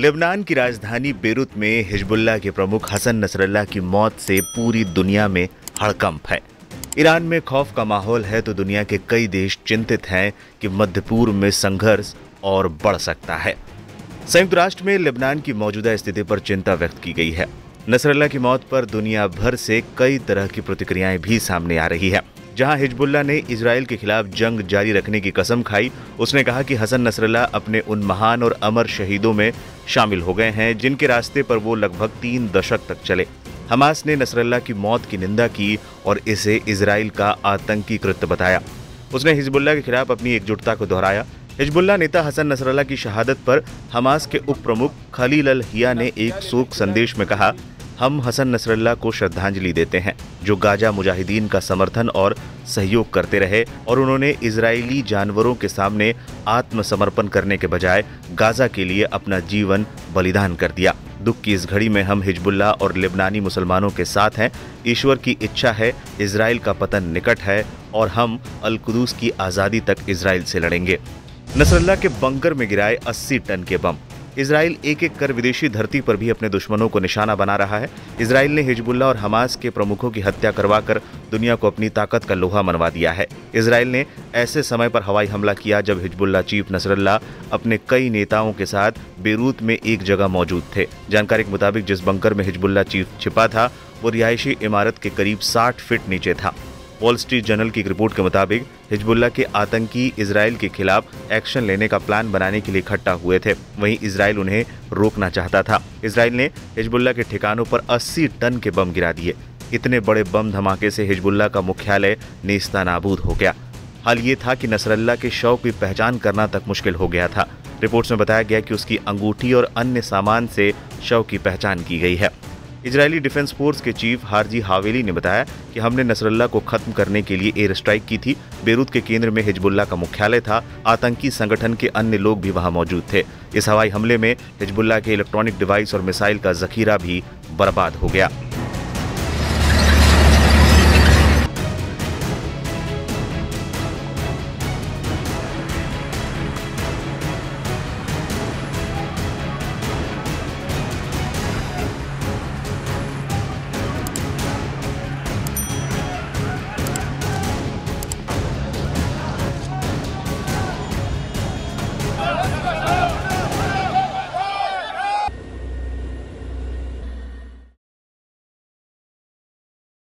Lebanon की राजधानी Beirut में हिजबुल्लाह के प्रमुख हसन नसरल्लाह की मौत से पूरी दुनिया में हड़कंप है। ईरान में खौफ का माहौल है तो दुनिया के कई देश चिंतित हैं कि मध्य पूर्व में संघर्ष और बढ़ सकता है। संयुक्त राष्ट्र में लेबनान की मौजूदा स्थिति पर चिंता व्यक्त की गई है। नसरल्लाह की मौत पर दुनिया भर से कई तरह की प्रतिक्रियाएं भी सामने आ रही है। जहां हिजबुल्लाह ने इजराइल के खिलाफ जंग जारी रखने की कसम खाई, उसने कहा कि हसन नसरल्लाह अपने उन महान और अमर शहीदों में शामिल हो गए हैं जिनके रास्ते पर वो लगभग 3 दशक तक चले। हमास ने नसरल्लाह की मौत की निंदा की और इसे इजराइल का आतंकी कृत्य बताया। उसने हिजबुल्लाह के खिलाफ अपनी एकजुटता को दोहराया। हिजबुल्लाह नेता हसन नसरल्लाह की शहादत पर हमास के उप प्रमुख खलील अल हिया ने एक शोक संदेश में कहा, हम हसन नसरल्लाह को श्रद्धांजलि देते हैं जो गाजा मुजाहिदीन का समर्थन और सहयोग करते रहे और उन्होंने इजरायली जानवरों के सामने आत्मसमर्पण करने के बजाय गाजा के लिए अपना जीवन बलिदान कर दिया। दुख की इस घड़ी में हम हिजबुल्लाह और लेबनानी मुसलमानों के साथ हैं। ईश्वर की इच्छा है, इजराइल का पतन निकट है और हम अल कुदूस की आज़ादी तक इजराइल से लड़ेंगे। नसरल्लाह के बंकर में गिराए 80 टन के बम। इजराइल एक एक कर विदेशी धरती पर भी अपने दुश्मनों को निशाना बना रहा है। इजराइल ने हिजबुल्लाह और हमास के प्रमुखों की हत्या करवाकर दुनिया को अपनी ताकत का लोहा मनवा दिया है। इजराइल ने ऐसे समय पर हवाई हमला किया जब हिजबुल्लाह चीफ नसरल्लाह अपने कई नेताओं के साथ बेरूत में एक जगह मौजूद थे। जानकारी के मुताबिक जिस बंकर में हिजबुल्लाह चीफ छिपा था वो रिहायशी इमारत के करीब 60 फीट नीचे था। वॉल स्ट्रीट जर्नल की रिपोर्ट के मुताबिक हिजबुल्लाह के आतंकी इजराइल के खिलाफ एक्शन लेने का प्लान बनाने के लिए इकट्ठा हुए थे। वहीं इजराइल उन्हें रोकना चाहता था। इजराइल ने हिजबुल्लाह के ठिकानों पर 80 टन के बम गिरा दिए। इतने बड़े बम धमाके से हिजबुल्लाह का मुख्यालय नेस्तनाबूद हो गया। हाल ये था कि नसरल्लाह के शव की पहचान करना तक मुश्किल हो गया था। रिपोर्ट्स में बताया गया कि उसकी अंगूठी और अन्य सामान से शव की पहचान की गई है। इजरायली डिफेंस फोर्स के चीफ हारजी हावेली ने बताया कि हमने नसरल्लाह को खत्म करने के लिए एयर स्ट्राइक की थी। बेरूत के केंद्र में हिजबुल्लाह का मुख्यालय था। आतंकी संगठन के अन्य लोग भी वहां मौजूद थे। इस हवाई हमले में हिजबुल्लाह के इलेक्ट्रॉनिक डिवाइस और मिसाइल का जखीरा भी बर्बाद हो गया।